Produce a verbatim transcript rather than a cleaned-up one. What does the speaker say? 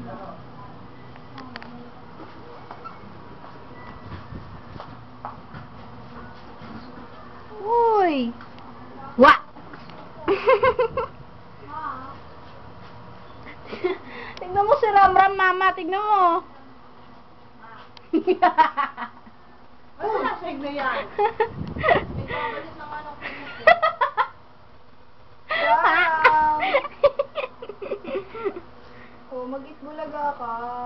Uy! Wa! Tignan mo si Ramram, mama. Tignan mo. Ano na siya na yan? Ikabalit ng ano ko. Wow! Oh, mag-itbulaga ka.